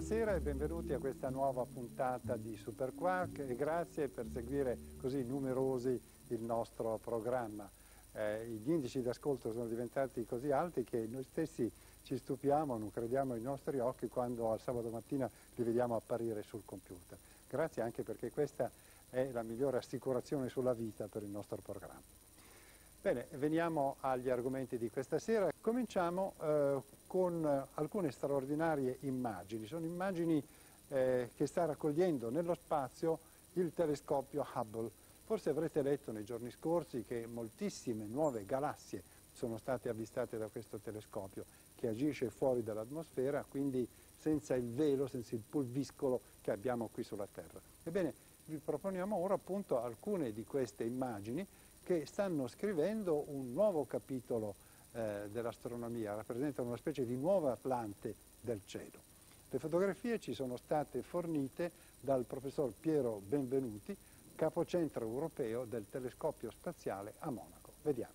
Buonasera e benvenuti a questa nuova puntata di Super Quark e grazie per seguire così numerosi il nostro programma. Gli indici di ascolto sono diventati così alti che noi stessi ci stupiamo, non crediamo ai nostri occhi quando al sabato mattina li vediamo apparire sul computer. Grazie anche perché questa è la migliore assicurazione sulla vita per il nostro programma. Bene, veniamo agli argomenti di questa sera. Cominciamo con alcune straordinarie immagini. Sono immagini che sta raccogliendo nello spazio il telescopio Hubble. Forse avrete letto nei giorni scorsi che moltissime nuove galassie sono state avvistate da questo telescopio che agisce fuori dall'atmosfera, quindi senza il velo, senza il pulviscolo che abbiamo qui sulla Terra. Ebbene, vi proponiamo ora appunto alcune di queste immagini che stanno scrivendo un nuovo capitolo dell'astronomia, rappresentano una specie di nuova Atlante del cielo. Le fotografie ci sono state fornite dal professor Piero Benvenuti, capocentro europeo del telescopio spaziale a Monaco. Vediamo.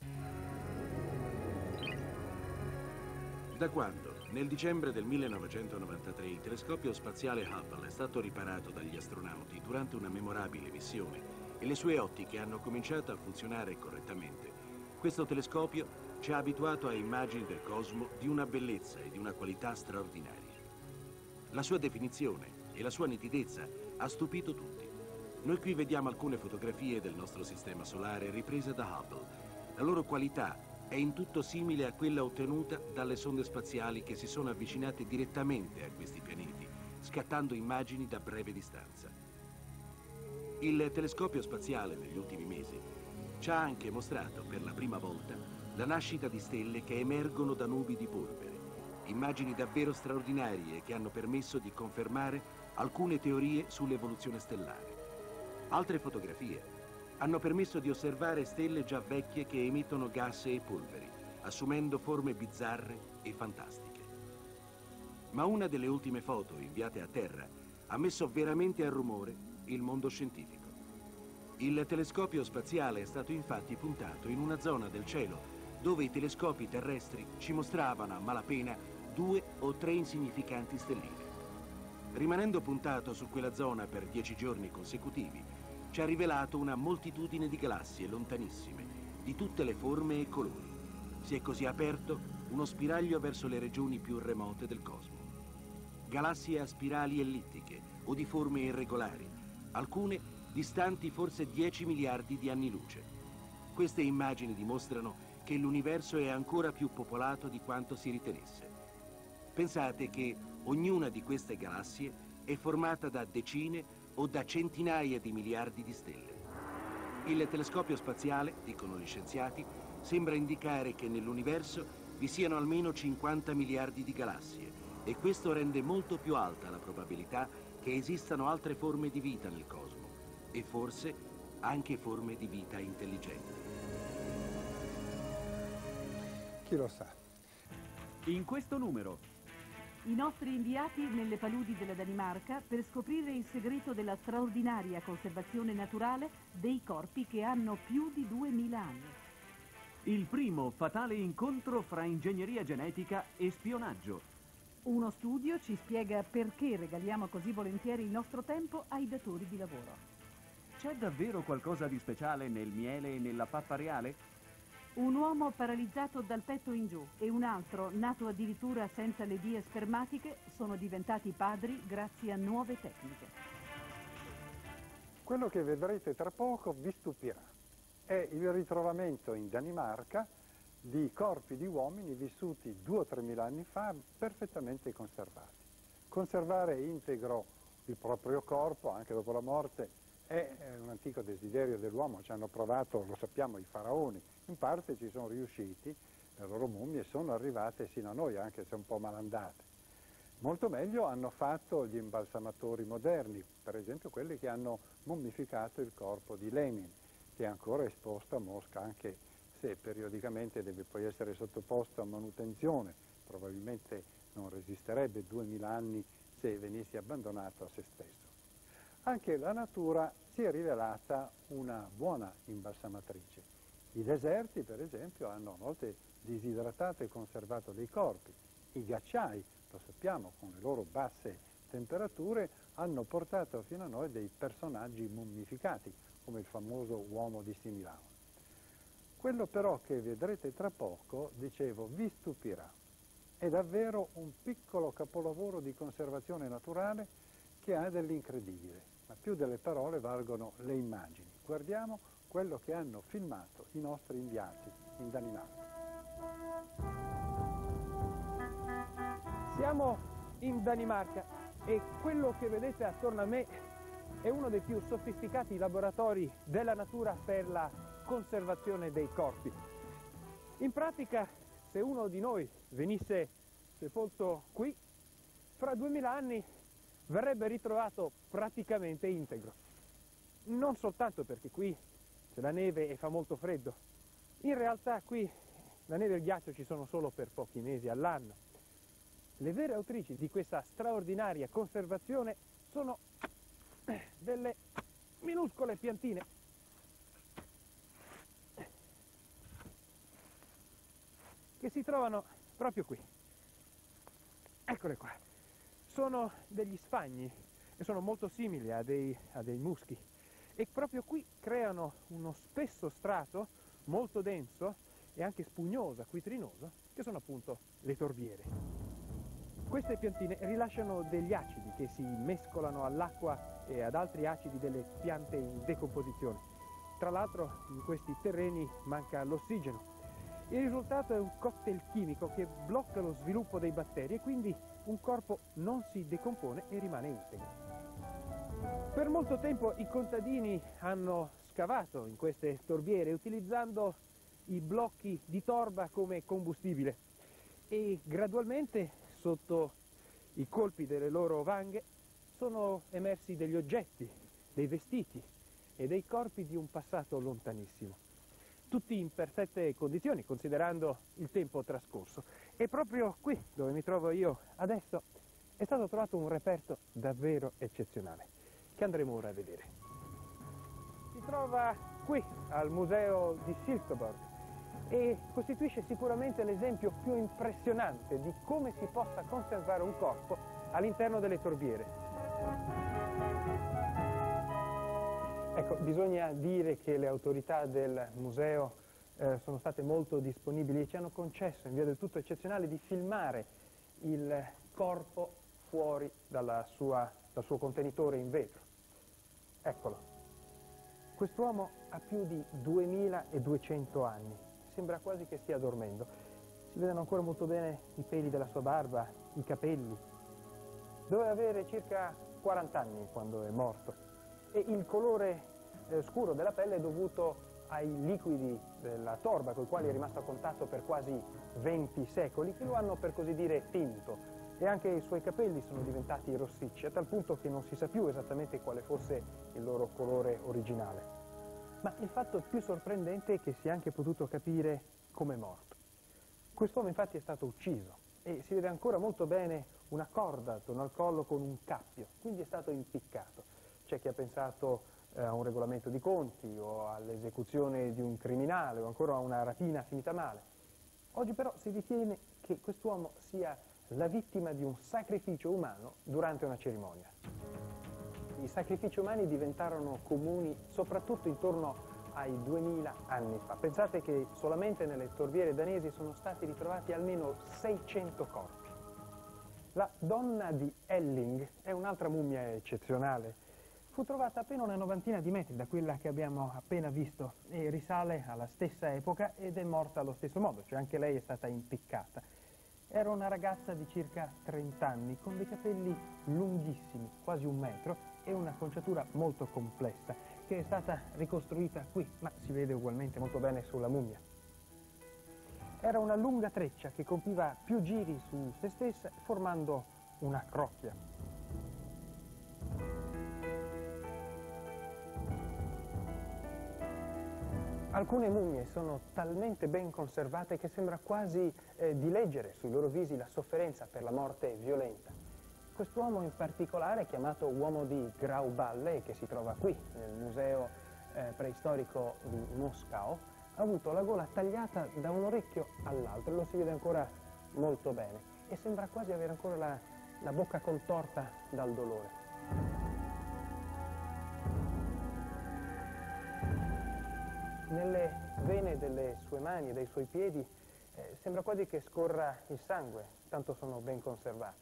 Da quando, nel dicembre del 1993, il telescopio spaziale Hubble è stato riparato dagli astronauti durante una memorabile missione e le sue ottiche hanno cominciato a funzionare correttamente, questo telescopio ci ha abituato a immagini del cosmo di una bellezza e di una qualità straordinarie. La sua definizione e la sua nitidezza ha stupito tutti. Noi qui vediamo alcune fotografie del nostro sistema solare riprese da Hubble. La loro qualità è in tutto simile a quella ottenuta dalle sonde spaziali che si sono avvicinate direttamente a questi pianeti, scattando immagini da breve distanza. Il telescopio spaziale negli ultimi mesi ci ha anche mostrato per la prima volta la nascita di stelle che emergono da nubi di polvere, immagini davvero straordinarie che hanno permesso di confermare alcune teorie sull'evoluzione stellare. Altre fotografie hanno permesso di osservare stelle già vecchie che emettono gas e polveri, assumendo forme bizzarre e fantastiche. Ma una delle ultime foto inviate a Terra ha messo veramente a rumore il mondo scientifico. Il telescopio spaziale è stato infatti puntato in una zona del cielo dove i telescopi terrestri ci mostravano a malapena 2 o 3 insignificanti stelline. Rimanendo puntato su quella zona per 10 giorni consecutivi, ci ha rivelato una moltitudine di galassie lontanissime, di tutte le forme e colori. Si è così aperto uno spiraglio verso le regioni più remote del cosmo. Galassie a spirali ellittiche o di forme irregolari, alcune distanti forse 10 miliardi di anni luce. Queste immagini dimostrano che l'universo è ancora più popolato di quanto si ritenesse. Pensate che ognuna di queste galassie è formata da decine o da centinaia di miliardi di stelle. Il telescopio spaziale, dicono gli scienziati, sembra indicare che nell'universo vi siano almeno 50 miliardi di galassie e questo rende molto più alta la probabilità che esistano altre forme di vita nel cosmo e forse anche forme di vita intelligenti. Chi lo sa? In questo numero, i nostri inviati nelle paludi della Danimarca per scoprire il segreto della straordinaria conservazione naturale dei corpi che hanno più di 2000 anni. il primo fatale incontro fra ingegneria genetica e spionaggio. Uno studio ci spiega perché regaliamo così volentieri il nostro tempo ai datori di lavoro. C'è davvero qualcosa di speciale nel miele e nella pappa reale? Un uomo paralizzato dal petto in giù e un altro, nato addirittura senza le vie spermatiche, sono diventati padri grazie a nuove tecniche. Quello che vedrete tra poco vi stupirà. È il ritrovamento in Danimarca di corpi di uomini vissuti 2 o 3 mila anni fa perfettamente conservati. Conservare integro il proprio corpo anche dopo la morte è un antico desiderio dell'uomo, ci hanno provato, lo sappiamo, i faraoni, in parte ci sono riusciti, le loro mummie sono arrivate sino a noi, anche se un po' malandate. Molto meglio hanno fatto gli imbalsamatori moderni, per esempio quelli che hanno mummificato il corpo di Lenin, che è ancora esposto a Mosca, anche se periodicamente deve poi essere sottoposto a manutenzione, probabilmente non resisterebbe 2000 anni se venisse abbandonato a se stesso. Anche la natura si è rivelata una buona imbalsamatrice. I deserti, per esempio, hanno a volte disidratato e conservato dei corpi. I ghiacciai lo sappiamo, con le loro basse temperature, hanno portato fino a noi dei personaggi mummificati, come il famoso uomo di Similau. Quello però che vedrete tra poco, dicevo, vi stupirà. È davvero un piccolo capolavoro di conservazione naturale che ha dell'incredibile, ma più delle parole valgono le immagini. Guardiamo quello che hanno filmato i nostri inviati in Danimarca. Siamo in Danimarca e quello che vedete attorno a me è uno dei più sofisticati laboratori della natura per la conservazione dei corpi. In pratica, se uno di noi venisse sepolto qui, fra 2000 anni verrebbe ritrovato praticamente integro. Non soltanto perché qui c'è la neve e fa molto freddo. In realtà qui la neve e il ghiaccio ci sono solo per pochi mesi all'anno. Le vere autrici di questa straordinaria conservazione sono delle minuscole piantine che si trovano proprio qui. Eccole qua. Sono degli spagni e sono molto simili a dei muschi e proprio qui creano uno spesso strato molto denso e anche spugnoso, acquitrinoso, che sono appunto le torbiere. Queste piantine rilasciano degli acidi che si mescolano all'acqua e ad altri acidi delle piante in decomposizione. Tra l'altro in questi terreni manca l'ossigeno. Il risultato è un cocktail chimico che blocca lo sviluppo dei batteri e quindi un corpo non si decompone e rimane integro. Per molto tempo i contadini hanno scavato in queste torbiere utilizzando i blocchi di torba come combustibile e gradualmente sotto i colpi delle loro vanghe sono emersi degli oggetti, dei vestiti e dei corpi di un passato lontanissimo. Tutti in perfette condizioni, considerando il tempo trascorso. E proprio qui, dove mi trovo io adesso, è stato trovato un reperto davvero eccezionale, che andremo ora a vedere. Si trova qui, al museo di Silkeborg, e costituisce sicuramente l'esempio più impressionante di come si possa conservare un corpo all'interno delle torbiere. Ecco, bisogna dire che le autorità del museo sono state molto disponibili e ci hanno concesso in via del tutto eccezionale di filmare il corpo fuori dal suo contenitore in vetro. Eccolo. Quest'uomo ha più di 2200 anni, sembra quasi che stia dormendo. Si vedono ancora molto bene i peli della sua barba, i capelli. Doveva avere circa 40 anni quando è morto. E il colore scuro della pelle è dovuto ai liquidi della torba con i quali è rimasto a contatto per quasi 20 secoli che lo hanno per così dire tinto e anche i suoi capelli sono diventati rossicci a tal punto che non si sa più esattamente quale fosse il loro colore originale. Ma il fatto più sorprendente è che si è anche potuto capire come è morto. Quest'uomo infatti è stato ucciso e si vede ancora molto bene una corda attorno al collo con un cappio, quindi è stato impiccato. C'è chi ha pensato a un regolamento di conti o all'esecuzione di un criminale o ancora a una rapina finita male. Oggi però si ritiene che quest'uomo sia la vittima di un sacrificio umano durante una cerimonia. I sacrifici umani diventarono comuni soprattutto intorno ai 2000 anni fa. Pensate che solamente nelle torbiere danesi sono stati ritrovati almeno 600 corpi. La donna di Elling è un'altra mummia eccezionale. Fu trovata appena una novantina di metri da quella che abbiamo appena visto e risale alla stessa epoca ed è morta allo stesso modo, cioè anche lei è stata impiccata. Era una ragazza di circa 30 anni con dei capelli lunghissimi, quasi 1 metro, e una conciatura molto complessa che è stata ricostruita qui, ma si vede ugualmente molto bene sulla mummia. Era una lunga treccia che compiva più giri su se stessa formando una crocchia. Alcune mummie sono talmente ben conservate che sembra quasi di leggere sui loro visi la sofferenza per la morte violenta. Quest'uomo in particolare, chiamato uomo di Grauballe, che si trova qui nel museo preistorico di Mosca, ha avuto la gola tagliata da un orecchio all'altro, lo si vede ancora molto bene. e sembra quasi avere ancora la bocca contorta dal dolore. Nelle vene delle sue mani e dei suoi piedi sembra quasi che scorra il sangue, tanto sono ben conservate.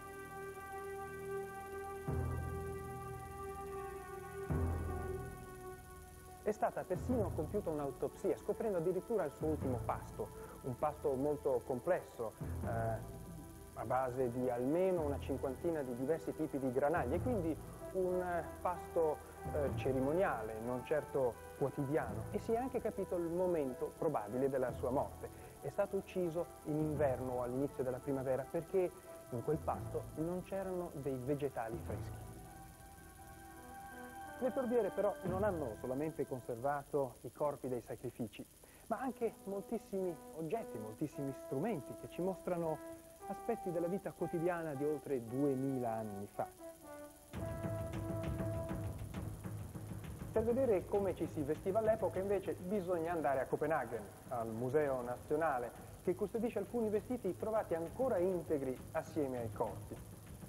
È stata persino compiuta un'autopsia, scoprendo addirittura il suo ultimo pasto, un pasto molto complesso, a base di almeno una cinquantina di diversi tipi di granaglie, e quindi un pasto cerimoniale, non certo quotidiano, e si è anche capito il momento probabile della sua morte. È stato ucciso in inverno o all'inizio della primavera perché in quel pasto non c'erano dei vegetali freschi. Le torbiere però non hanno solamente conservato i corpi dei sacrifici, ma anche moltissimi oggetti, moltissimi strumenti che ci mostrano aspetti della vita quotidiana di oltre 2000 anni fa. Per vedere come ci si vestiva all'epoca invece bisogna andare a Copenaghen, al Museo Nazionale, che custodisce alcuni vestiti trovati ancora integri assieme ai corpi.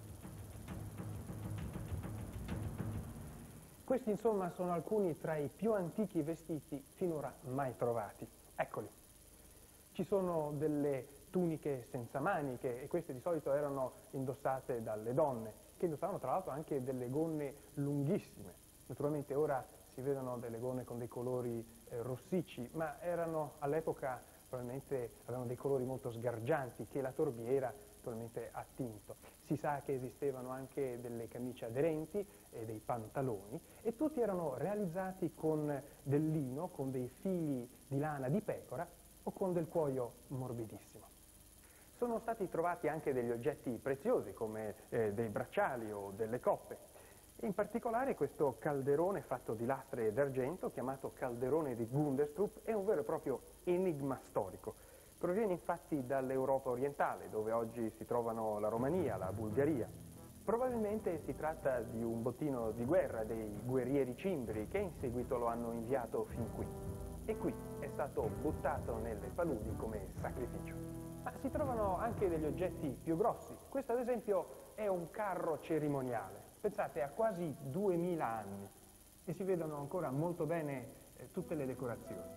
Questi insomma sono alcuni tra i più antichi vestiti finora mai trovati. Eccoli. Ci sono delle tuniche senza maniche, e queste di solito erano indossate dalle donne, che indossavano tra l'altro anche delle gonne lunghissime. Naturalmente ora si vedono delle gonne con dei colori rossicci, ma erano all'epoca probabilmente avevano dei colori molto sgargianti che la torbiera probabilmente ha tinto. Si sa che esistevano anche delle camicie aderenti e dei pantaloni, e tutti erano realizzati con del lino, con dei fili di lana di pecora o con del cuoio morbidissimo. Sono stati trovati anche degli oggetti preziosi come dei bracciali o delle coppe. In particolare questo calderone fatto di lastre d'argento, chiamato calderone di Gundestrup, è un vero e proprio enigma storico. Proviene infatti dall'Europa orientale, dove oggi si trovano la Romania, la Bulgaria. Probabilmente si tratta di un bottino di guerra dei guerrieri cimbri che in seguito lo hanno inviato fin qui. E qui è stato buttato nelle paludi come sacrificio. Ma si trovano anche degli oggetti più grossi. Questo ad esempio è un carro cerimoniale. Pensate, ha quasi 2000 anni e si vedono ancora molto bene tutte le decorazioni.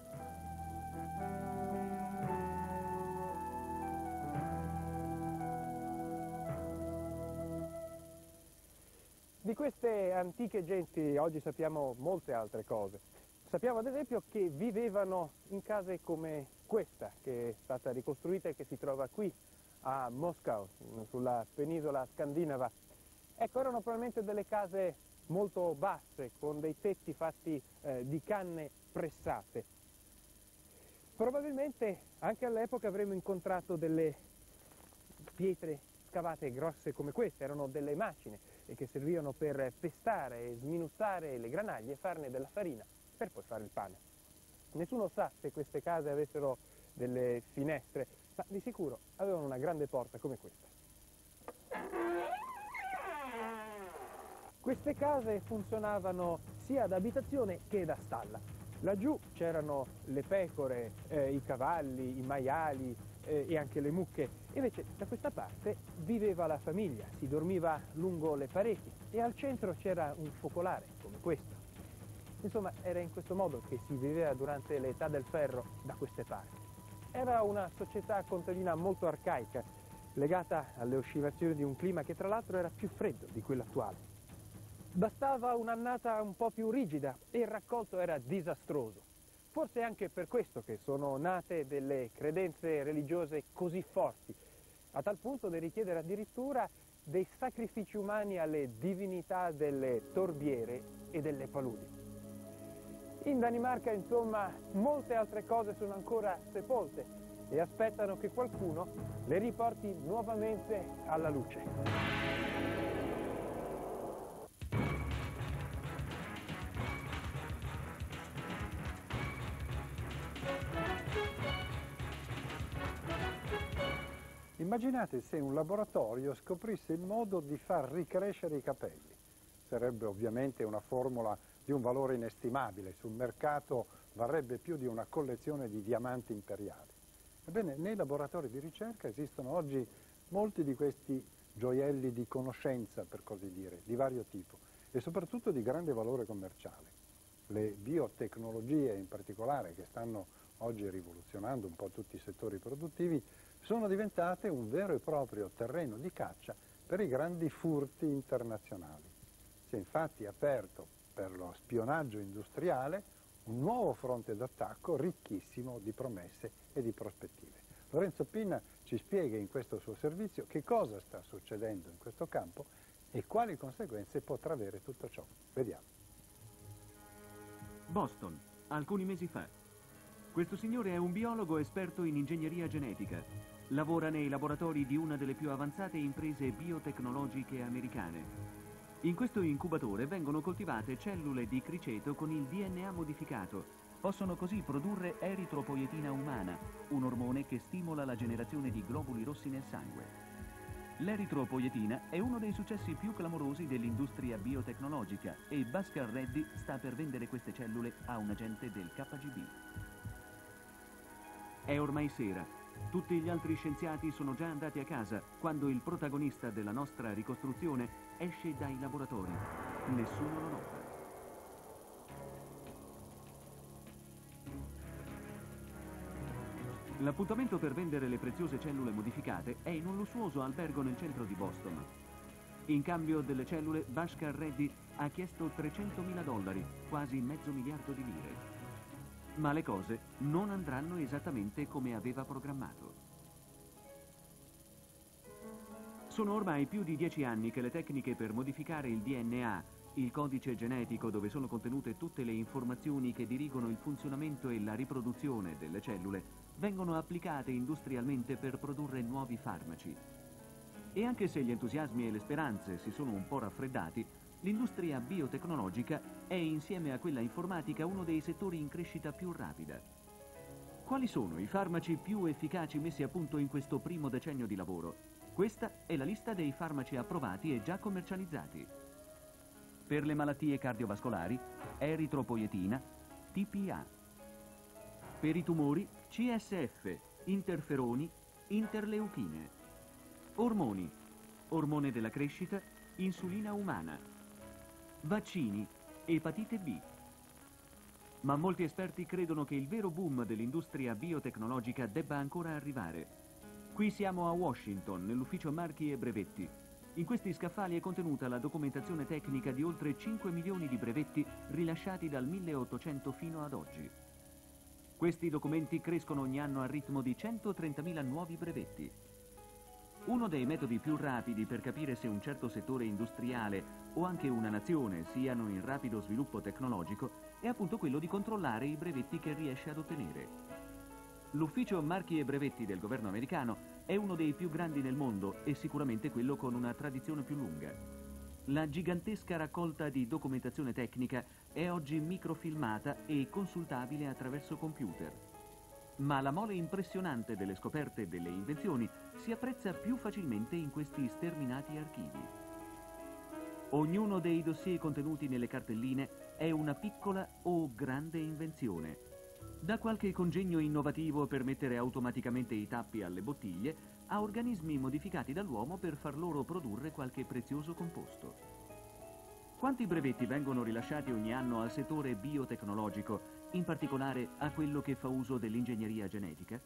Di queste antiche genti oggi sappiamo molte altre cose. Sappiamo ad esempio che vivevano in case come questa, che è stata ricostruita e che si trova qui a Mosca, sulla penisola scandinava. Ecco, erano probabilmente delle case molto basse, con dei tetti fatti di canne pressate. Probabilmente anche all'epoca avremmo incontrato delle pietre scavate grosse come queste, erano delle macine e che servivano per pestare e sminuzzare le granaglie e farne della farina per poi fare il pane. Nessuno sa se queste case avessero delle finestre, ma di sicuro avevano una grande porta come questa. Queste case funzionavano sia da abitazione che da stalla. Laggiù c'erano le pecore, i cavalli, i maiali e anche le mucche. Invece da questa parte viveva la famiglia, si dormiva lungo le pareti e al centro c'era un focolare come questo. Insomma, era in questo modo che si viveva durante l'età del ferro da queste parti. Era una società contadina molto arcaica, legata alle oscillazioni di un clima che tra l'altro era più freddo di quello attuale. Bastava un'annata un po' più rigida e il raccolto era disastroso. Forse è anche per questo che sono nate delle credenze religiose così forti, a tal punto da richiedere addirittura dei sacrifici umani alle divinità delle torbiere e delle paludi. In Danimarca, insomma, molte altre cose sono ancora sepolte e aspettano che qualcuno le riporti nuovamente alla luce. Immaginate se un laboratorio scoprisse il modo di far ricrescere i capelli. Sarebbe ovviamente una formula di un valore inestimabile, sul mercato varrebbe più di una collezione di diamanti imperiali. Ebbene, nei laboratori di ricerca esistono oggi molti di questi gioielli di conoscenza, per così dire, di vario tipo e soprattutto di grande valore commerciale. Le biotecnologie in particolare, che stanno oggi rivoluzionando un po' tutti i settori produttivi, sono diventate un vero e proprio terreno di caccia per i grandi furti internazionali. Si è infatti aperto per lo spionaggio industriale un nuovo fronte d'attacco ricchissimo di promesse e di prospettive. Lorenzo Pinna ci spiega in questo suo servizio che cosa sta succedendo in questo campo e quali conseguenze potrà avere tutto ciò. Vediamo. Boston, alcuni mesi fa. Questo signore è un biologo esperto in ingegneria genetica. Lavora nei laboratori di una delle più avanzate imprese biotecnologiche americane. In questo incubatore vengono coltivate cellule di criceto con il DNA modificato. Possono così produrre eritropoietina umana, un ormone che stimola la generazione di globuli rossi nel sangue. L'eritropoietina è uno dei successi più clamorosi dell'industria biotecnologica e Bhaskar Reddy sta per vendere queste cellule a un agente del KGB. È ormai sera. Tutti gli altri scienziati sono già andati a casa quando il protagonista della nostra ricostruzione esce dai laboratori. Nessuno lo nota. L'appuntamento per vendere le preziose cellule modificate è in un lussuoso albergo nel centro di Boston. In cambio delle cellule, Bhaskar Reddy ha chiesto $300.000, quasi $500 milioni. Ma le cose non andranno esattamente come aveva programmato. Sono ormai più di 10 anni che le tecniche per modificare il DNA, il codice genetico dove sono contenute tutte le informazioni che dirigono il funzionamento e la riproduzione delle cellule, vengono applicate industrialmente per produrre nuovi farmaci. E anche se gli entusiasmi e le speranze si sono un po' raffreddati, l'industria biotecnologica è, insieme a quella informatica, uno dei settori in crescita più rapida. Quali sono i farmaci più efficaci messi a punto in questo primo decennio di lavoro? Questa è la lista dei farmaci approvati e già commercializzati. Per le malattie cardiovascolari, eritropoietina, TPA. Per i tumori, CSF, interferoni, interleuchine. Ormoni, ormone della crescita, insulina umana. Vaccini, epatite B. Ma molti esperti credono che il vero boom dell'industria biotecnologica debba ancora arrivare. Qui siamo a Washington, nell'ufficio marchi e brevetti. In questi scaffali è contenuta la documentazione tecnica di oltre 5 milioni di brevetti rilasciati dal 1800 fino ad oggi. Questi documenti crescono ogni anno al ritmo di 130.000 nuovi brevetti. Uno dei metodi più rapidi per capire se un certo settore industriale o anche una nazione siano in rapido sviluppo tecnologico è appunto quello di controllare i brevetti che riesce ad ottenere. L'ufficio marchi e brevetti del governo americano è uno dei più grandi nel mondo e sicuramente quello con una tradizione più lunga. La gigantesca raccolta di documentazione tecnica è oggi microfilmata e consultabile attraverso computer. Ma la mole impressionante delle scoperte e delle invenzioni si apprezza più facilmente in questi sterminati archivi. Ognuno dei dossier contenuti nelle cartelline è una piccola o grande invenzione. Da qualche congegno innovativo per mettere automaticamente i tappi alle bottiglie, a organismi modificati dall'uomo per far loro produrre qualche prezioso composto. Quanti brevetti vengono rilasciati ogni anno al settore biotecnologico, in particolare a quello che fa uso dell'ingegneria genetica?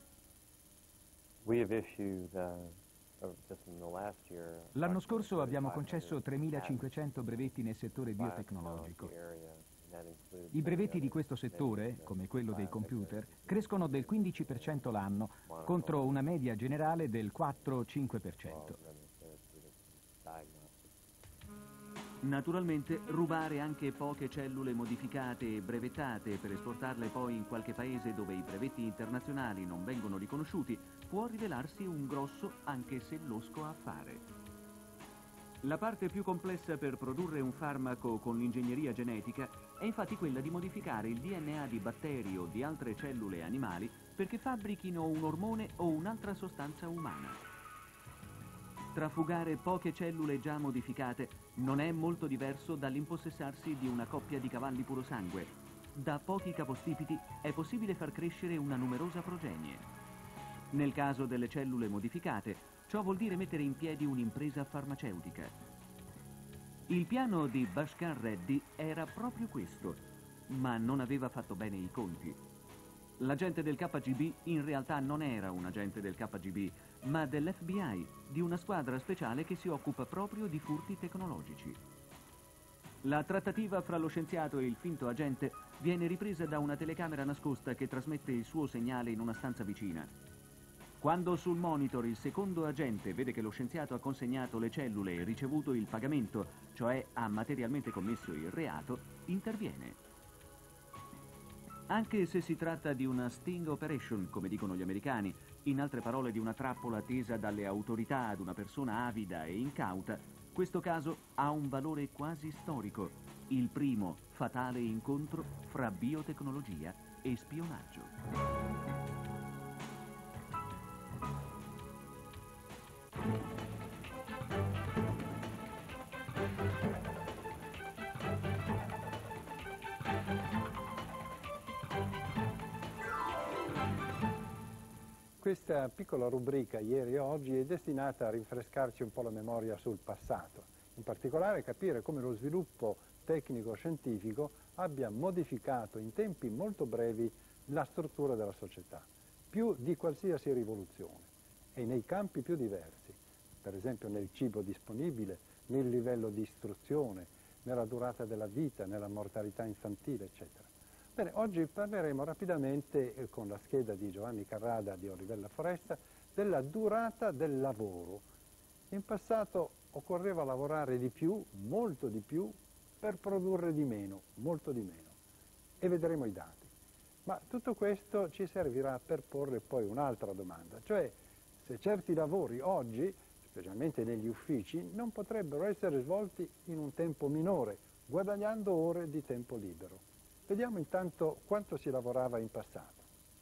L'anno scorso abbiamo concesso 3.500 brevetti nel settore biotecnologico. I brevetti di questo settore, come quello dei computer, crescono del 15% l'anno, contro una media generale del 4-5%. Naturalmente, rubare anche poche cellule modificate e brevettate per esportarle poi in qualche paese dove i brevetti internazionali non vengono riconosciuti può rivelarsi un grosso, anche se losco, affare. La parte più complessa per produrre un farmaco con l'ingegneria genetica è infatti quella di modificare il DNA di batteri o di altre cellule animali perché fabbrichino un ormone o un'altra sostanza umana. Trafugare poche cellule già modificate non è molto diverso dall'impossessarsi di una coppia di cavalli purosangue. Da pochi capostipiti è possibile far crescere una numerosa progenie. Nel caso delle cellule modificate, Ciò vuol dire mettere in piedi un'impresa farmaceutica. Il piano di Bhaskar Reddy era proprio questo, ma non aveva fatto bene i conti. L'agente del KGB in realtà non era un agente del KGB, ma dell'FBI, di una squadra speciale che si occupa proprio di furti tecnologici. La trattativa fra lo scienziato e il finto agente viene ripresa da una telecamera nascosta che trasmette il suo segnale in una stanza vicina. Quando sul monitor il secondo agente vede che lo scienziato ha consegnato le cellule e ricevuto il pagamento, cioè ha materialmente commesso il reato, interviene. Anche se si tratta di una sting operation, come dicono gli americani, in altre parole di una trappola tesa dalle autorità ad una persona avida e incauta, questo caso ha un valore quasi storico, il primo fatale incontro fra biotecnologia e spionaggio. Questa piccola rubrica ieri e oggi è destinata a rinfrescarci un po' la memoria sul passato, in particolare capire come lo sviluppo tecnico-scientifico abbia modificato in tempi molto brevi la struttura della società, più di qualsiasi rivoluzione, e nei campi più diversi, per esempio nel cibo disponibile, nel livello di istruzione, nella durata della vita, nella mortalità infantile, eccetera. Bene, oggi parleremo rapidamente, con la scheda di Giovanni Carrada di Olivella Foresta, della durata del lavoro. In passato occorreva lavorare di più, molto di più, per produrre di meno, molto di meno. E vedremo i dati. Ma tutto questo ci servirà per porre poi un'altra domanda, cioè se certi lavori oggi, specialmente negli uffici, non potrebbero essere svolti in un tempo minore, guadagnando ore di tempo libero. Vediamo intanto quanto si lavorava in passato.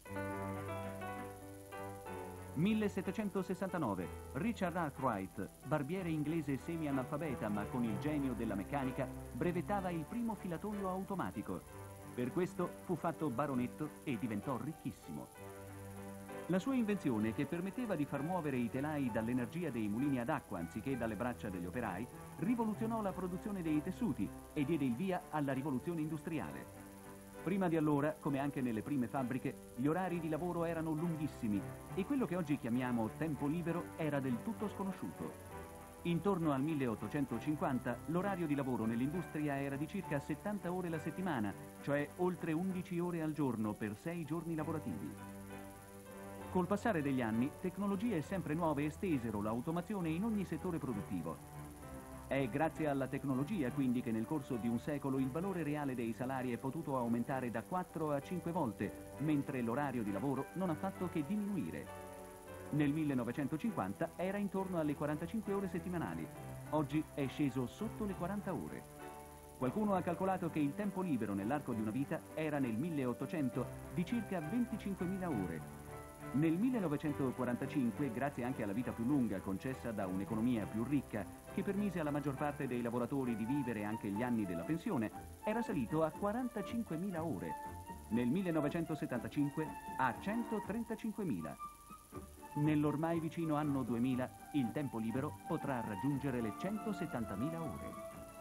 1769. Richard Arkwright, barbiere inglese semi-analfabeta ma con il genio della meccanica, brevettava il primo filatoio automatico. Per questo fu fatto baronetto e diventò ricchissimo. La sua invenzione, che permetteva di far muovere i telai dall'energia dei mulini ad acqua anziché dalle braccia degli operai, rivoluzionò la produzione dei tessuti e diede il via alla rivoluzione industriale. Prima di allora, come anche nelle prime fabbriche, gli orari di lavoro erano lunghissimi e quello che oggi chiamiamo tempo libero era del tutto sconosciuto. Intorno al 1850 l'orario di lavoro nell'industria era di circa 70 ore la settimana, cioè oltre 11 ore al giorno per 6 giorni lavorativi. Col passare degli anni, tecnologie sempre nuove estesero l'automazione in ogni settore produttivo. È grazie alla tecnologia quindi che nel corso di un secolo il valore reale dei salari è potuto aumentare da 4 a 5 volte, mentre l'orario di lavoro non ha fatto che diminuire. Nel 1950 era intorno alle 45 ore settimanali, oggi è sceso sotto le 40 ore. Qualcuno ha calcolato che il tempo libero nell'arco di una vita era nel 1800 di circa 25.000 ore. Nel 1945, grazie anche alla vita più lunga concessa da un'economia più ricca, che permise alla maggior parte dei lavoratori di vivere anche gli anni della pensione, era salito a 45.000 ore. Nel 1975 a 135.000. Nell'ormai vicino anno 2000, il tempo libero potrà raggiungere le 170.000 ore.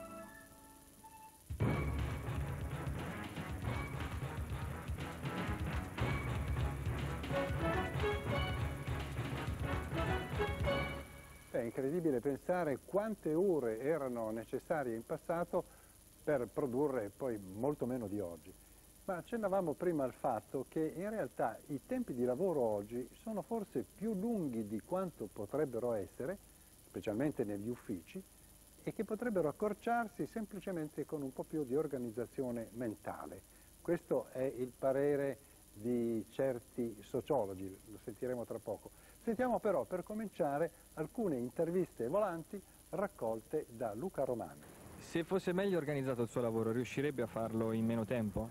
È incredibile pensare quante ore erano necessarie in passato per produrre poi molto meno di oggi. Ma accennavamo prima al fatto che in realtà i tempi di lavoro oggi sono forse più lunghi di quanto potrebbero essere, specialmente negli uffici, e che potrebbero accorciarsi semplicemente con un po' più di organizzazione mentale. Questo è il parere di certi sociologi, lo sentiremo tra poco. Sentiamo però per cominciare alcune interviste volanti raccolte da Luca Romano. Se fosse meglio organizzato il suo lavoro, riuscirebbe a farlo in meno tempo?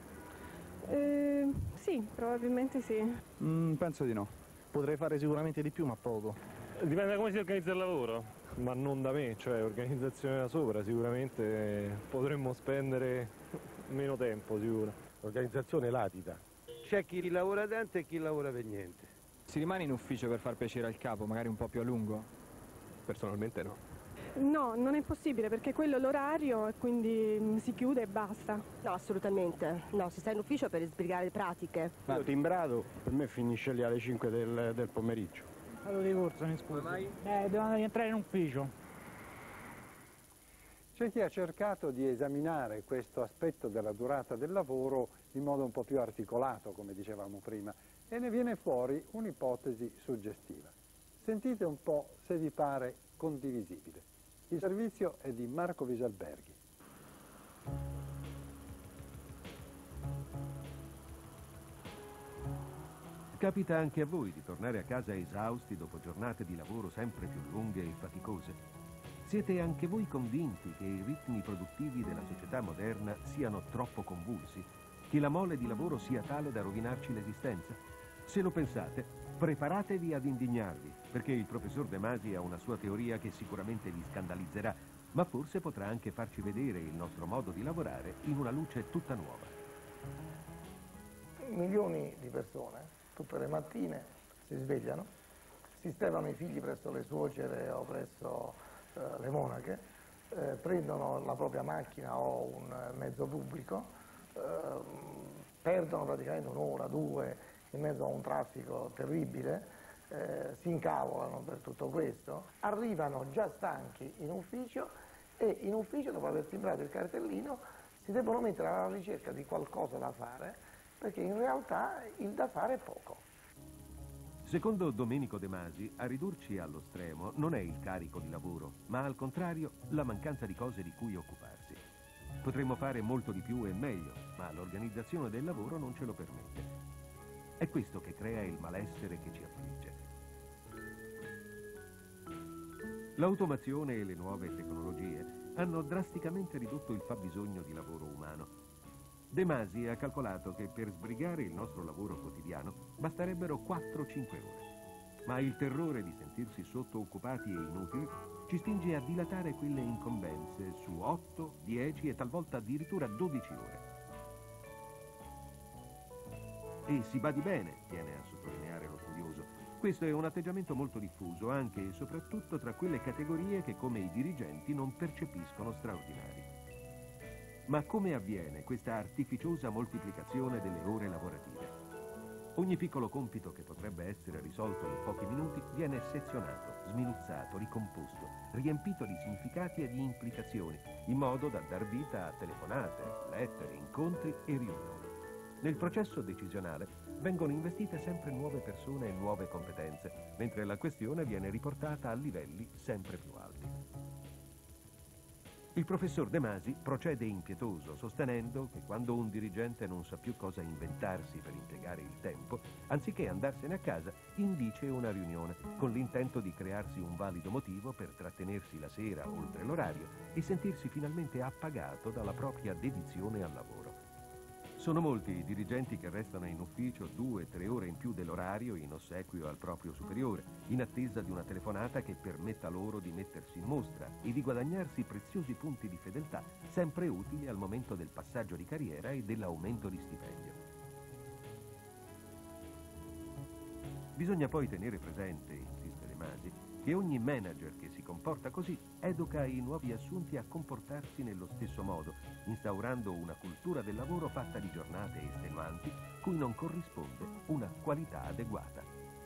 Sì, probabilmente sì. Penso di no. Potrei fare sicuramente di più, ma poco. Dipende da come si organizza il lavoro, ma non da me, cioè organizzazione da sopra, sicuramente potremmo spendere meno tempo, sicuro. Organizzazione latita. C'è chi lavora tanto e chi lavora per niente. Si rimane in ufficio per far piacere al capo, magari un po' più a lungo? Personalmente no. No, non è possibile perché quello è l'orario e quindi si chiude e basta. No, assolutamente. No, si sta in ufficio per sbrigare le pratiche. Io timbrato, per me finisce lì alle 5 del pomeriggio. Vado di corsa, mi scusi. Devo rientrare in ufficio. C'è chi ha cercato di esaminare questo aspetto della durata del lavoro in modo un po' più articolato, come dicevamo prima, e ne viene fuori un'ipotesi suggestiva. Sentite un po' se vi pare condivisibile. Il servizio è di Marco Visalberghi. Capita anche a voi di tornare a casa esausti dopo giornate di lavoro sempre più lunghe e faticose? Siete anche voi convinti che i ritmi produttivi della società moderna siano troppo convulsi? Che la mole di lavoro sia tale da rovinarci l'esistenza? Se lo pensate, preparatevi ad indignarvi, perché il professor De Masi ha una sua teoria che sicuramente vi scandalizzerà, ma forse potrà anche farci vedere il nostro modo di lavorare in una luce tutta nuova. Milioni di persone tutte le mattine si svegliano, sistemano i figli presso le suocere o presso le monache, prendono la propria macchina o un mezzo pubblico, perdono praticamente un'ora, due, in mezzo a un traffico terribile, si incavolano per tutto questo, arrivano già stanchi in ufficio e in ufficio, dopo aver timbrato il cartellino, si debbono mettere alla ricerca di qualcosa da fare, perché in realtà il da fare è poco. Secondo Domenico De Masi, a ridurci allo stremo non è il carico di lavoro, ma al contrario la mancanza di cose di cui occuparsi. Potremmo fare molto di più e meglio, ma l'organizzazione del lavoro non ce lo permette. È questo che crea il malessere che ci affligge. L'automazione e le nuove tecnologie hanno drasticamente ridotto il fabbisogno di lavoro umano. De Masi ha calcolato che per sbrigare il nostro lavoro quotidiano basterebbero 4-5 ore. Ma il terrore di sentirsi sottooccupati e inutili ci spinge a dilatare quelle incombenze su 8, 10 e talvolta addirittura 12 ore. E si badi bene, tiene a sottolineare lo studioso, questo è un atteggiamento molto diffuso anche e soprattutto tra quelle categorie che come i dirigenti non percepiscono straordinari. Ma come avviene questa artificiosa moltiplicazione delle ore lavorative? Ogni piccolo compito che potrebbe essere risolto in pochi minuti viene sezionato, sminuzzato, ricomposto, riempito di significati e di implicazioni, in modo da dar vita a telefonate, lettere, incontri e riunioni. Nel processo decisionale vengono investite sempre nuove persone e nuove competenze, mentre la questione viene riportata a livelli sempre più alti. Il professor De Masi procede impietoso, sostenendo che quando un dirigente non sa più cosa inventarsi per impiegare il tempo, anziché andarsene a casa, indice una riunione, con l'intento di crearsi un valido motivo per trattenersi la sera oltre l'orario e sentirsi finalmente appagato dalla propria dedizione al lavoro. Sono molti i dirigenti che restano in ufficio 2-3 ore in più dell'orario in ossequio al proprio superiore, in attesa di una telefonata che permetta loro di mettersi in mostra e di guadagnarsi preziosi punti di fedeltà, sempre utili al momento del passaggio di carriera e dell'aumento di stipendio. Bisogna poi tenere presente, insiste De Masi, che ogni manager che si comporta così educa i nuovi assunti a comportarsi nello stesso modo, instaurando una cultura del lavoro fatta di giornate estenuanti cui non corrisponde una qualità adeguata.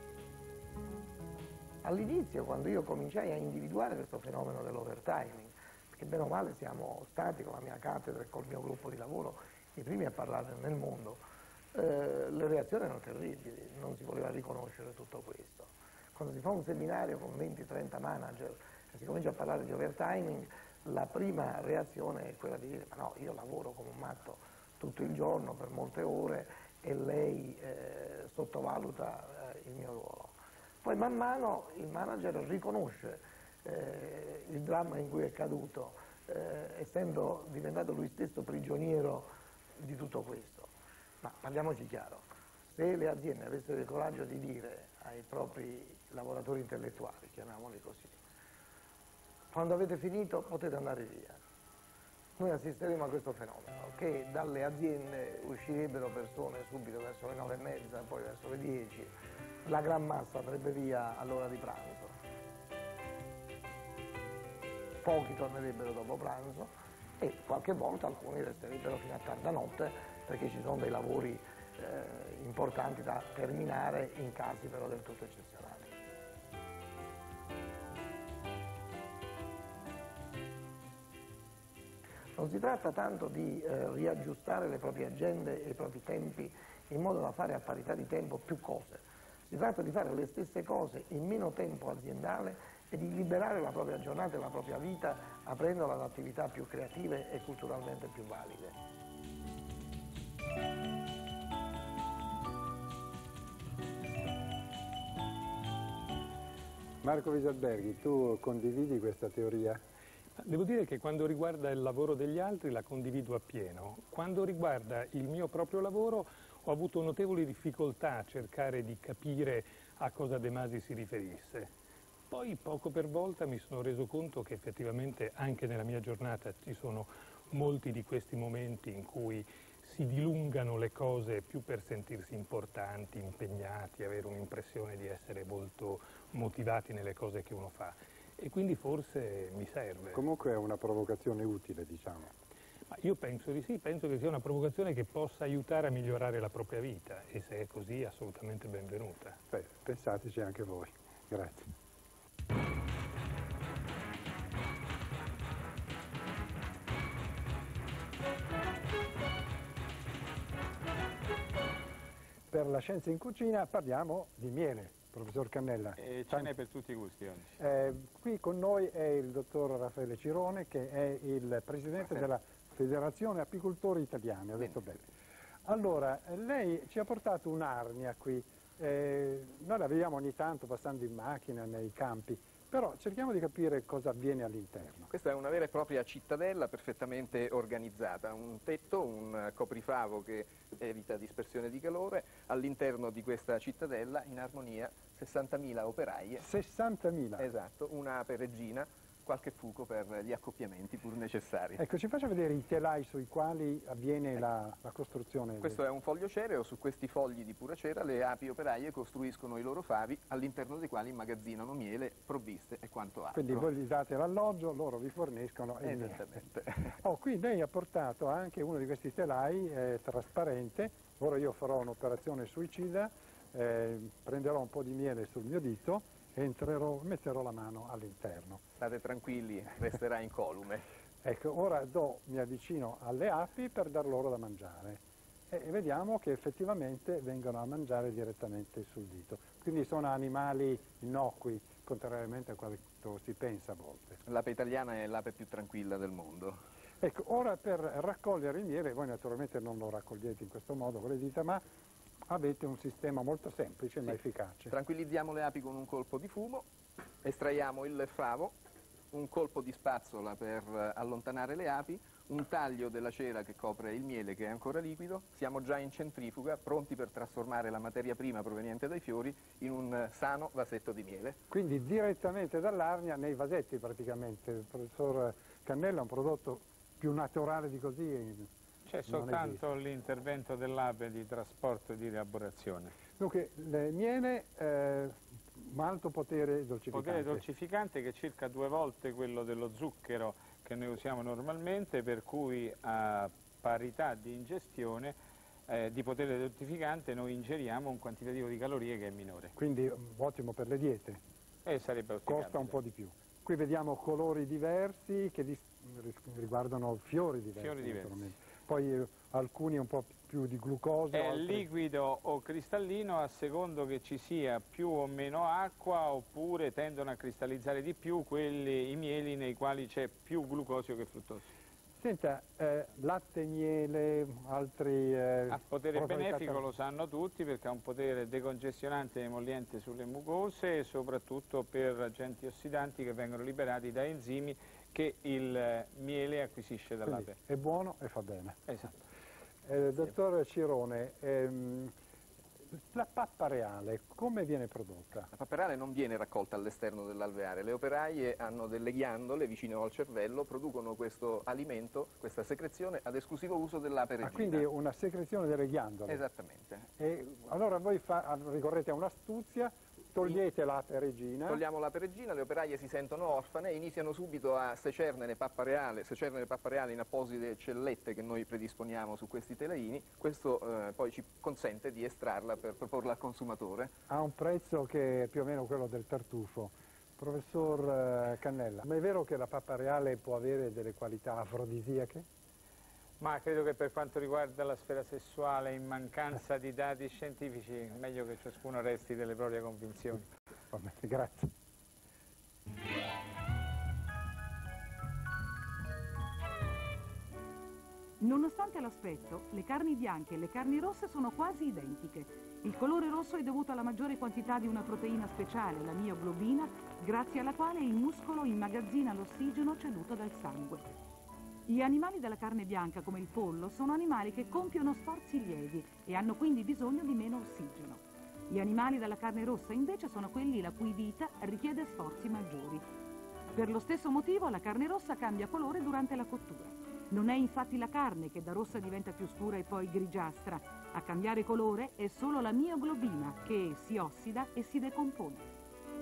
All'inizio, quando io cominciai a individuare questo fenomeno dell'overtiming, perché bene o male siamo stati con la mia cattedra e col mio gruppo di lavoro i primi a parlare nel mondo, le reazioni erano terribili, non si voleva riconoscere tutto questo. Quando si fa un seminario con 20-30 manager e si comincia a parlare di overtiming, la prima reazione è quella di dire: ma no, io lavoro come un matto tutto il giorno per molte ore e lei sottovaluta il mio ruolo. Poi man mano il manager riconosce il dramma in cui è caduto, essendo diventato lui stesso prigioniero di tutto questo. Ma parliamoci chiaro, se le aziende avessero il coraggio di dire ai propri lavoratori intellettuali, chiamiamoli così, quando avete finito potete andare via, noi assisteremo a questo fenomeno, che dalle aziende uscirebbero persone subito verso le 9:30, poi verso le 10, la gran massa andrebbe via all'ora di pranzo, pochi tornerebbero dopo pranzo e qualche volta alcuni resterebbero fino a tarda notte perché ci sono dei lavori importanti da terminare in casi però del tutto eccezionali. Non si tratta tanto di riaggiustare le proprie agende e i propri tempi in modo da fare a parità di tempo più cose, si tratta di fare le stesse cose in meno tempo aziendale e di liberare la propria giornata e la propria vita aprendola ad attività più creative e culturalmente più valide. Marco Wieselberghi, tu condividi questa teoria? Devo dire che quando riguarda il lavoro degli altri la condivido appieno. Quando riguarda il mio proprio lavoro ho avuto notevoli difficoltà a cercare di capire a cosa De Masi si riferisse. Poi poco per volta mi sono reso conto che effettivamente anche nella mia giornata ci sono molti di questi momenti in cui si dilungano le cose più per sentirsi importanti, impegnati, avere un'impressione di essere molto motivati nelle cose che uno fa. E quindi forse mi serve. Comunque è una provocazione utile, diciamo. Ma io penso di sì, penso che sia una provocazione che possa aiutare a migliorare la propria vita e se è così assolutamente benvenuta. Beh, pensateci anche voi. Grazie. Per la scienza in cucina parliamo di miele. Professor Cannella. Ce n'è per tutti i gusti oggi. Qui con noi è il dottor Raffaele Cirone, che è il presidente della Federazione Apicoltori Italiani, ho detto bene. Allora, lei ci ha portato un'arnia qui, noi la vediamo ogni tanto passando in macchina nei campi, però cerchiamo di capire cosa avviene all'interno. Questa è una vera e propria cittadella perfettamente organizzata, un tetto, un coprifavo che evita dispersione di calore, all'interno di questa cittadella in armonia 60.000 operaie. 60.000? Esatto, una ape regina, qualche fuco per gli accoppiamenti pur necessari. Ecco, ci faccia vedere i telai sui quali avviene la costruzione. Questo è un foglio cereo, su questi fogli di pura cera le api operaie costruiscono i loro favi all'interno dei quali immagazzinano miele, provviste e quanto altro. Quindi voi gli date l'alloggio, loro vi forniscono il miele. Esattamente. Oh, qui lei ha portato anche uno di questi telai trasparente, ora io farò un'operazione suicida, prenderò un po' di miele sul mio dito e metterò la mano all'interno. State tranquilli, resterà incolume. Ecco, ora mi avvicino alle api per dar loro da mangiare e vediamo che effettivamente vengono a mangiare direttamente sul dito. Quindi sono animali innocui, contrariamente a quanto si pensa a volte. L'ape italiana è l'ape più tranquilla del mondo. Ecco, ora per raccogliere il miele, voi naturalmente non lo raccogliete in questo modo con le dita, ma avete un sistema molto semplice ma efficace. Tranquillizziamo le api con un colpo di fumo, estraiamo il favo, un colpo di spazzola per allontanare le api, un taglio della cera che copre il miele che è ancora liquido, siamo già in centrifuga, pronti per trasformare la materia prima proveniente dai fiori in un sano vasetto di miele. Quindi direttamente dall'arnia nei vasetti praticamente. Il professor Cannella è un prodotto più naturale di così. C'è soltanto l'intervento dell'ape di trasporto e di elaborazione. Dunque, il miele ma alto potere dolcificante. Potere dolcificante che è circa 2 volte quello dello zucchero che noi usiamo normalmente, per cui a parità di ingestione di potere dolcificante noi ingeriamo un quantitativo di calorie che è minore. Quindi ottimo per le diete. Sarebbe auspicabile. Costa un po' di più. Qui vediamo colori diversi che riguardano fiori diversi. Fiori diversi. Poi alcuni un po' più di glucosio. È altri... liquido o cristallino a secondo che ci sia più o meno acqua, oppure tendono a cristallizzare di più i mieli nei quali c'è più glucosio che fruttosio. Senta, latte, miele, altri... Ha potere benefico, lo sanno tutti, perché ha un potere decongestionante e emolliente sulle mucose e soprattutto per agenti ossidanti che vengono liberati da enzimi che il miele acquisisce dall'ape. È buono e fa bene. Esatto. Dottor Cirone, La pappa reale, come viene prodotta? La pappa reale non viene raccolta all'esterno dell'alveare, le operaie hanno delle ghiandole vicino al cervello, producono questo alimento, questa secrezione ad esclusivo uso dell'ape regina. Quindi una secrezione delle ghiandole. Esattamente. E allora voi ricorrete a un'astuzia, togliete l'ape regina. Togliamo l'ape regina, le operaie si sentono orfane e iniziano subito a secernere pappa reale in apposite cellette che noi predisponiamo su questi telaini. Questo poi ci consente di estrarla per proporla al consumatore. Ha un prezzo che è più o meno quello del tartufo. Professor Cannella, ma è vero che la pappa reale può avere delle qualità afrodisiache? Ma credo che per quanto riguarda la sfera sessuale, in mancanza di dati scientifici, è meglio che ciascuno resti delle proprie convinzioni. Va bene, grazie. Nonostante l'aspetto, le carni bianche e le carni rosse sono quasi identiche. Il colore rosso è dovuto alla maggiore quantità di una proteina speciale, la mioglobina, grazie alla quale il muscolo immagazzina l'ossigeno ceduto dal sangue. Gli animali della carne bianca, come il pollo, sono animali che compiono sforzi lievi e hanno quindi bisogno di meno ossigeno. Gli animali della carne rossa, invece, sono quelli la cui vita richiede sforzi maggiori. Per lo stesso motivo, la carne rossa cambia colore durante la cottura. Non è infatti la carne che da rossa diventa più scura e poi grigiastra. A cambiare colore è solo la mioglobina, che si ossida e si decompone.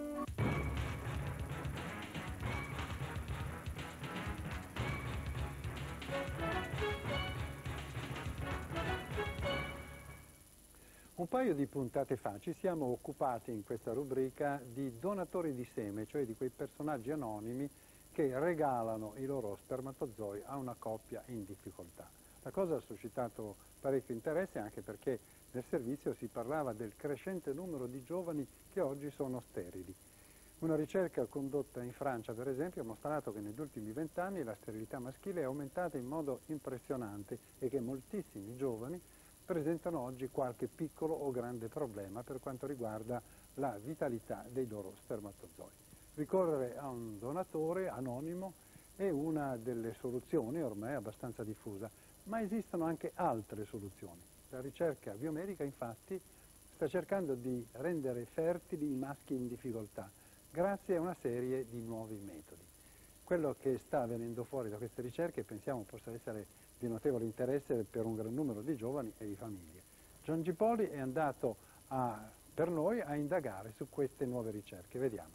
Un paio di puntate fa ci siamo occupati in questa rubrica di donatori di seme, cioè di quei personaggi anonimi che regalano i loro spermatozoi a una coppia in difficoltà. La cosa ha suscitato parecchio interesse anche perché nel servizio si parlava del crescente numero di giovani che oggi sono sterili. Una ricerca condotta in Francia, per esempio, ha mostrato che negli ultimi 20 anni la sterilità maschile è aumentata in modo impressionante e che moltissimi giovani presentano oggi qualche piccolo o grande problema per quanto riguarda la vitalità dei loro spermatozoi. Ricorrere a un donatore anonimo è una delle soluzioni ormai abbastanza diffusa, ma esistono anche altre soluzioni. La ricerca biomedica infatti sta cercando di rendere fertili i maschi in difficoltà grazie a una serie di nuovi metodi. Quello che sta venendo fuori da queste ricerche pensiamo possa essere di notevole interesse per un gran numero di giovani e di famiglie. John G. Poli è andato per noi a indagare su queste nuove ricerche. Vediamo.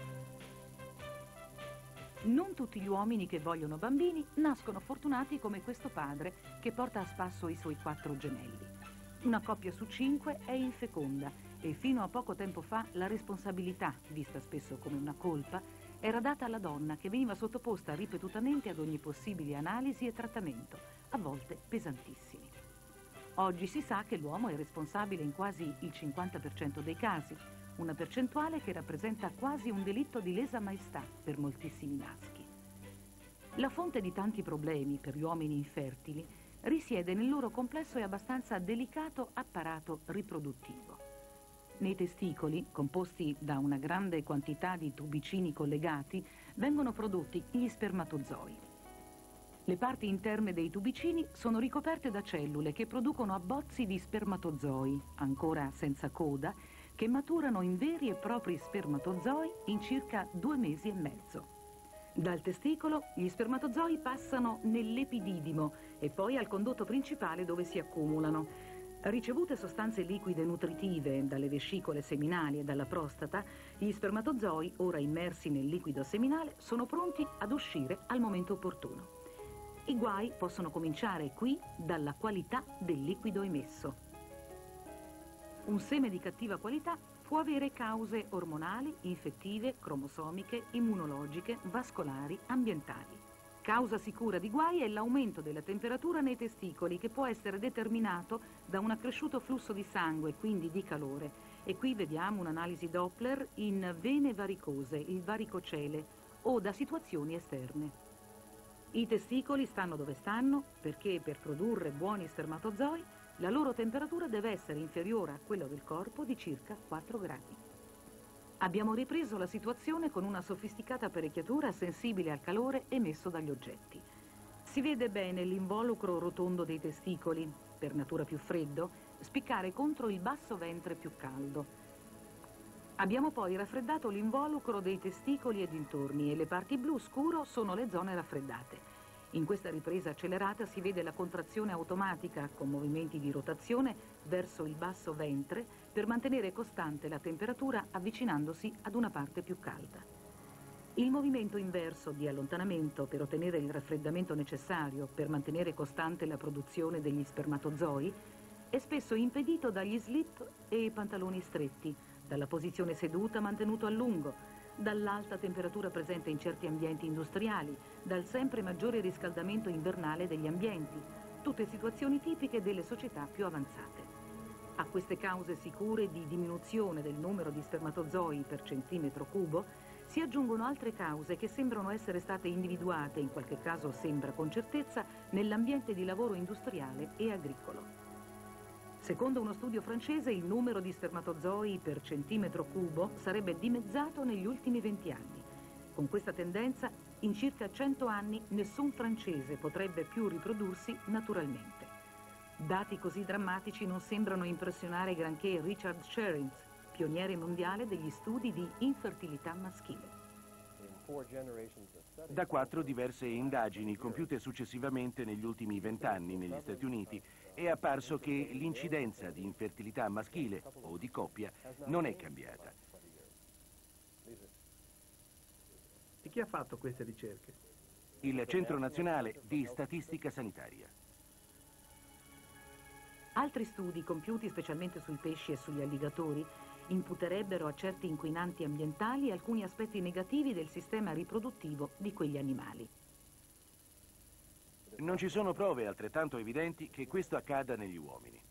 Non tutti gli uomini che vogliono bambini nascono fortunati come questo padre che porta a spasso i suoi 4 gemelli. Una coppia su 5 è infeconda e fino a poco tempo fa la responsabilità, vista spesso come una colpa, era data alla donna che veniva sottoposta ripetutamente ad ogni possibile analisi e trattamento, a volte pesantissimi. Oggi si sa che l'uomo è responsabile in quasi il 50% dei casi, una percentuale che rappresenta quasi un delitto di lesa maestà per moltissimi maschi. La fonte di tanti problemi per gli uomini infertili risiede nel loro complesso e abbastanza delicato apparato riproduttivo. Nei testicoli, composti da una grande quantità di tubicini collegati, vengono prodotti gli spermatozoi. Le parti interne dei tubicini sono ricoperte da cellule che producono abbozzi di spermatozoi, ancora senza coda, che maturano in veri e propri spermatozoi in circa 2 mesi e mezzo. Dal testicolo gli spermatozoi passano nell'epididimo e poi al condotto principale dove si accumulano. Ricevute sostanze liquide nutritive dalle vescicole seminali e dalla prostata, gli spermatozoi, ora immersi nel liquido seminale, sono pronti ad uscire al momento opportuno. I guai possono cominciare qui dalla qualità del liquido emesso. Un seme di cattiva qualità può avere cause ormonali, infettive, cromosomiche, immunologiche, vascolari, ambientali. Causa sicura di guai è l'aumento della temperatura nei testicoli che può essere determinato da un accresciuto flusso di sangue, quindi di calore. E qui vediamo un'analisi Doppler in vene varicose, il varicocele, o da situazioni esterne. I testicoli stanno dove stanno perché per produrre buoni spermatozoi la loro temperatura deve essere inferiore a quella del corpo di circa 4 gradi. Abbiamo ripreso la situazione con una sofisticata apparecchiatura sensibile al calore emesso dagli oggetti. Si vede bene l'involucro rotondo dei testicoli, per natura più freddo, spiccare contro il basso ventre più caldo. Abbiamo poi raffreddato l'involucro dei testicoli e dintorni e le parti blu scuro sono le zone raffreddate. In questa ripresa accelerata si vede la contrazione automatica con movimenti di rotazione verso il basso ventre per mantenere costante la temperatura avvicinandosi ad una parte più calda. Il movimento inverso di allontanamento per ottenere il raffreddamento necessario per mantenere costante la produzione degli spermatozoi è spesso impedito dagli slip e i pantaloni stretti, dalla posizione seduta mantenuta a lungo, dall'alta temperatura presente in certi ambienti industriali, dal sempre maggiore riscaldamento invernale degli ambienti, tutte situazioni tipiche delle società più avanzate. A queste cause sicure di diminuzione del numero di spermatozoi per centimetro cubo si aggiungono altre cause che sembrano essere state individuate, in qualche caso sembra con certezza, nell'ambiente di lavoro industriale e agricolo. Secondo uno studio francese, il numero di spermatozoi per centimetro cubo sarebbe dimezzato negli ultimi 20 anni. Con questa tendenza, in circa 100 anni, nessun francese potrebbe più riprodursi naturalmente. Dati così drammatici non sembrano impressionare granché Richard Sherrins, pioniere mondiale degli studi di infertilità maschile. Da 4 diverse indagini compiute successivamente negli ultimi 20 anni negli Stati Uniti è apparso che l'incidenza di infertilità maschile o di coppia non è cambiata. E chi ha fatto queste ricerche? Il Centro Nazionale di Statistica Sanitaria. Altri studi compiuti specialmente sui pesci e sugli alligatori imputerebbero a certi inquinanti ambientali alcuni aspetti negativi del sistema riproduttivo di quegli animali. Non ci sono prove altrettanto evidenti che questo accada negli uomini.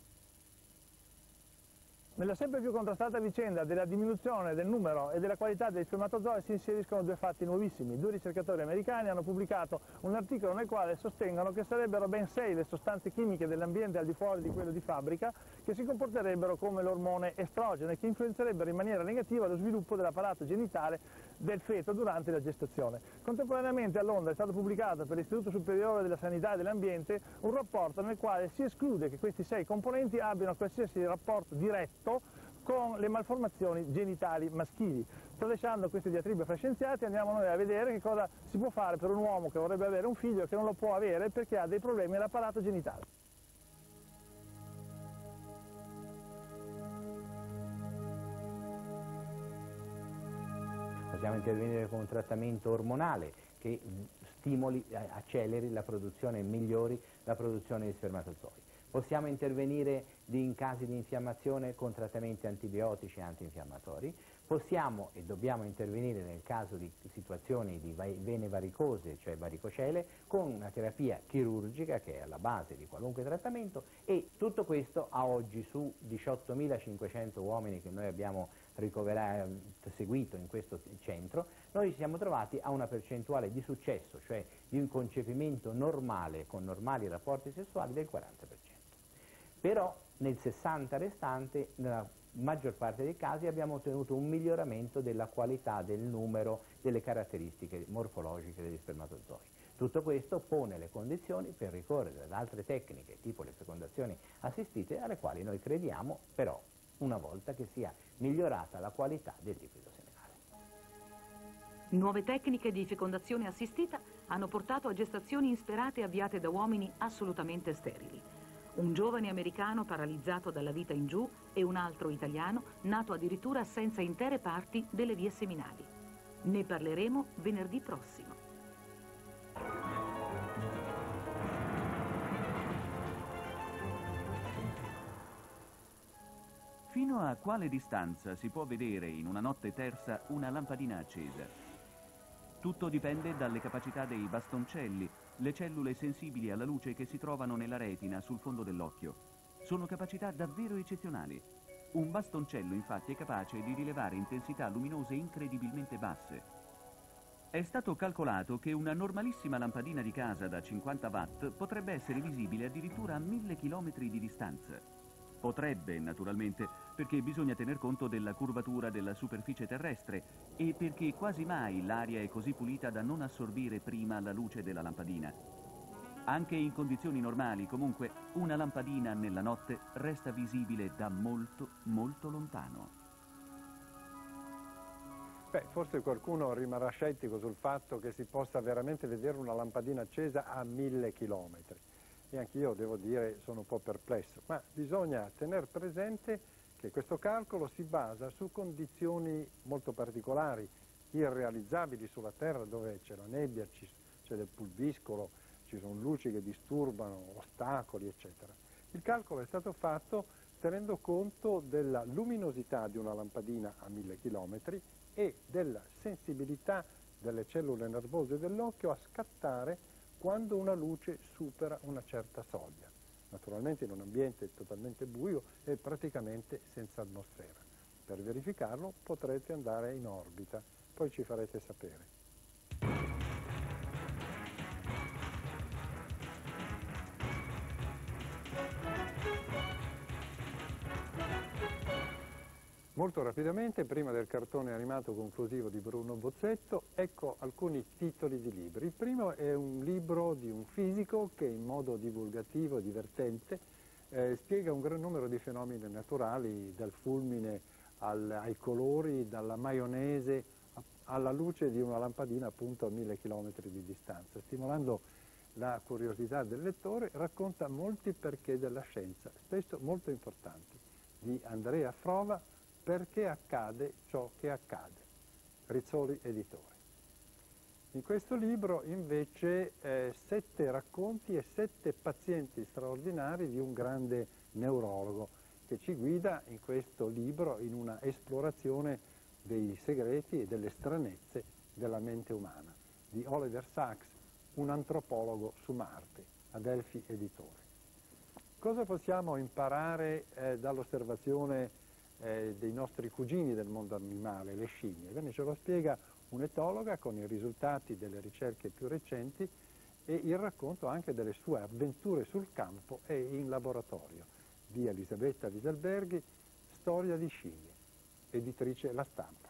Nella sempre più contrastata vicenda della diminuzione del numero e della qualità degli spermatozoi si inseriscono due fatti nuovissimi. 2 ricercatori americani hanno pubblicato un articolo nel quale sostengono che sarebbero ben 6 le sostanze chimiche dell'ambiente al di fuori di quello di fabbrica che si comporterebbero come l'ormone estrogeno e che influenzerebbero in maniera negativa lo sviluppo dell'apparato genitale del feto durante la gestazione. Contemporaneamente a Londra è stato pubblicato per l'Istituto Superiore della Sanità e dell'Ambiente un rapporto nel quale si esclude che questi 6 componenti abbiano qualsiasi rapporto diretto con le malformazioni genitali maschili. Tralasciando queste diatribe fra scienziati, andiamo noi a vedere che cosa si può fare per un uomo che vorrebbe avere un figlio e che non lo può avere perché ha dei problemi all'apparato genitale. Possiamo intervenire con un trattamento ormonale che stimoli, acceleri la produzione, migliori la produzione di spermatozoi. Possiamo intervenire in casi di infiammazione con trattamenti antibiotici e antinfiammatori. Possiamo e dobbiamo intervenire nel caso di situazioni di vene varicose, cioè varicocele, con una terapia chirurgica che è alla base di qualunque trattamento, e tutto questo a oggi su 18.500 uomini che noi abbiamo seguito in questo centro, noi ci siamo trovati a una percentuale di successo, cioè di un concepimento normale con normali rapporti sessuali del 40%. Però nel 60 restante, nella maggior parte dei casi, abbiamo ottenuto un miglioramento della qualità, del numero, delle caratteristiche morfologiche degli spermatozoi. Tutto questo pone le condizioni per ricorrere ad altre tecniche, tipo le fecondazioni assistite, alle quali noi crediamo però una volta che sia migliorata la qualità del liquido seminale. Nuove tecniche di fecondazione assistita hanno portato a gestazioni insperate avviate da uomini assolutamente sterili. Un giovane americano paralizzato dalla vita in giù e un altro italiano nato addirittura senza intere parti delle vie seminali. Ne parleremo venerdì prossimo. Fino a quale distanza si può vedere in una notte tersa una lampadina accesa? Tutto dipende dalle capacità dei bastoncelli, le cellule sensibili alla luce che si trovano nella retina sul fondo dell'occhio. Sono capacità davvero eccezionali. Un bastoncello infatti è capace di rilevare intensità luminose incredibilmente basse. È stato calcolato che una normalissima lampadina di casa da 50 watt potrebbe essere visibile addirittura a 1000 km di distanza. Potrebbe, naturalmente, perché bisogna tener conto della curvatura della superficie terrestre e perché quasi mai l'aria è così pulita da non assorbire prima la luce della lampadina. Anche in condizioni normali, comunque, una lampadina nella notte resta visibile da molto, molto lontano. Beh, forse qualcuno rimarrà scettico sul fatto che si possa veramente vedere una lampadina accesa a 1000 chilometri. E anch'io, devo dire, sono un po' perplesso. Ma bisogna tener presente che questo calcolo si basa su condizioni molto particolari, irrealizzabili sulla Terra, dove c'è la nebbia, c'è del pulviscolo, ci sono luci che disturbano, ostacoli, eccetera. Il calcolo è stato fatto tenendo conto della luminosità di una lampadina a 1000 chilometri e della sensibilità delle cellule nervose dell'occhio a scattare quando una luce supera una certa soglia. Naturalmente in un ambiente totalmente buio e praticamente senza atmosfera. Per verificarlo potrete andare in orbita, poi ci farete sapere. Molto rapidamente, prima del cartone animato conclusivo di Bruno Bozzetto, ecco alcuni titoli di libri. Il primo è un libro di un fisico che in modo divulgativo e divertente spiega un gran numero di fenomeni naturali, dal fulmine ai colori, dalla maionese alla luce di una lampadina appunto a 1000 chilometri di distanza. Stimolando la curiosità del lettore, racconta molti perché della scienza, spesso molto importanti, di Andrea Frova, Perché accade ciò che accade, Rizzoli Editore. In questo libro invece 7 racconti e 7 pazienti straordinari di un grande neurologo che ci guida in questo libro in una esplorazione dei segreti e delle stranezze della mente umana, di Oliver Sacks, un antropologo su Marte, Adelphi Editore. Cosa possiamo imparare dall'osservazione dei nostri cugini del mondo animale, le scimmie? Bene, ce lo spiega un'etologa con i risultati delle ricerche più recenti e il racconto anche delle sue avventure sul campo e in laboratorio, di Elisabetta Wieselberghi, Storia di scimmie, editrice La Stampa.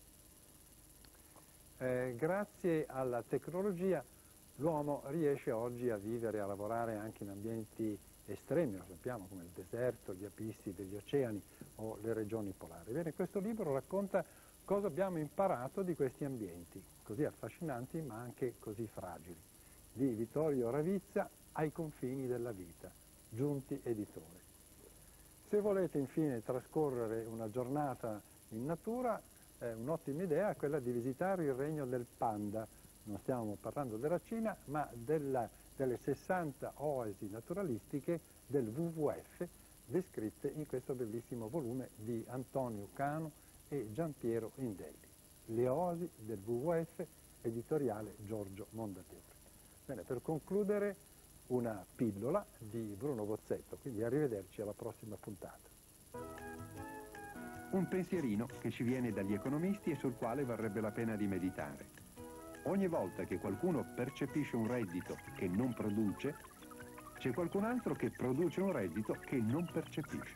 Grazie alla tecnologia l'uomo riesce oggi a vivere e a lavorare anche in ambienti estremi, lo sappiamo, come il deserto, gli abissi degli oceani o le regioni polari. Bene, questo libro racconta cosa abbiamo imparato di questi ambienti, così affascinanti ma anche così fragili, di Vittorio Ravizza, Ai confini della vita, Giunti Editore. Se volete infine trascorrere una giornata in natura, un'ottima idea è quella di visitare il regno del panda. Non stiamo parlando della Cina, ma delle 60 oasi naturalistiche del WWF descritte in questo bellissimo volume di Antonio Cano e Giampiero Indelli. Le oasi del WWF, editoriale Giorgio Mondadori. Bene, per concludere una pillola di Bruno Bozzetto, quindi arrivederci alla prossima puntata. Un pensierino che ci viene dagli economisti e sul quale varrebbe la pena di meditare. Ogni volta che qualcuno percepisce un reddito che non produce, c'è qualcun altro che produce un reddito che non percepisce.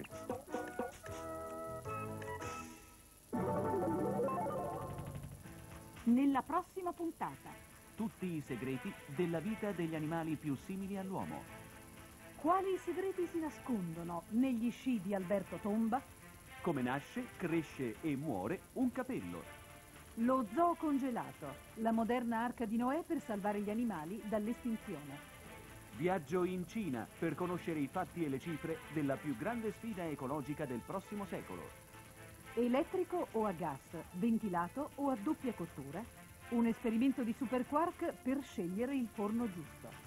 Nella prossima puntata. Tutti i segreti della vita degli animali più simili all'uomo. Quali segreti si nascondono negli sci di Alberto Tomba? Come nasce, cresce e muore un capello. Lo zoo congelato, la moderna arca di Noè per salvare gli animali dall'estinzione. Viaggio in Cina per conoscere i fatti e le cifre della più grande sfida ecologica del prossimo secolo. Elettrico o a gas, ventilato o a doppia cottura? Un esperimento di Superquark per scegliere il forno giusto.